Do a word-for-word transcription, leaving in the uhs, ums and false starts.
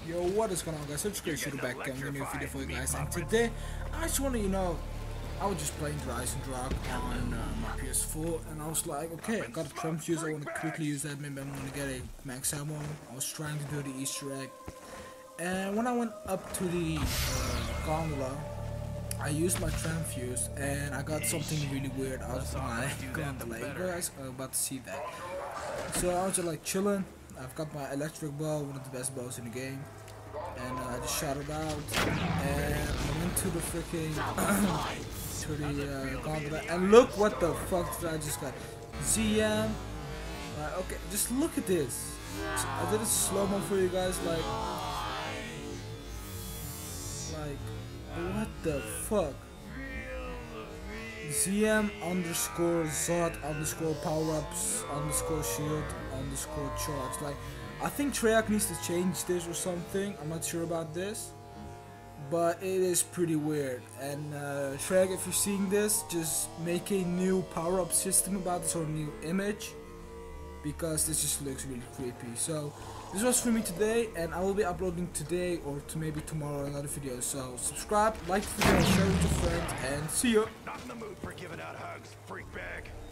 Yo, what is going on, guys? It's Great Shooter back again with a new video for you guys, and today I just want to, you know, I was just playing Rise and Drag on uh, my P S four, and I was like, okay, I got a Trump fuse, I want to quickly use that, maybe I'm going to get a max ammo. I was trying to do the Easter egg, and when I went up to the uh, gondola, I used my Trump fuse, and I got something really weird out of my gondola. You guys are about to see that. So I was just like chilling. I've got my electric bow, one of the best bows in the game, and uh, I just shot it out, and I went to the freaking to the uh, gondola, and look what the fuck did I just got? Z M. Right, okay, just look at this. So I did a slow mo for you guys, like, like, what the fuck? Z M underscore Zod underscore power ups underscore shield underscore charge. Like, I think Treyarch needs to change this or something. I'm not sure about this, but it is pretty weird. And uh, Treyarch, if you're seeing this, just make a new power up system about this, or a new image, because this just looks really creepy. So this was for me today, and I will be uploading today or to maybe tomorrow another video. So subscribe, like the video, share it with your friends, and see ya. Not in the mood for giving out hugs, freak bag.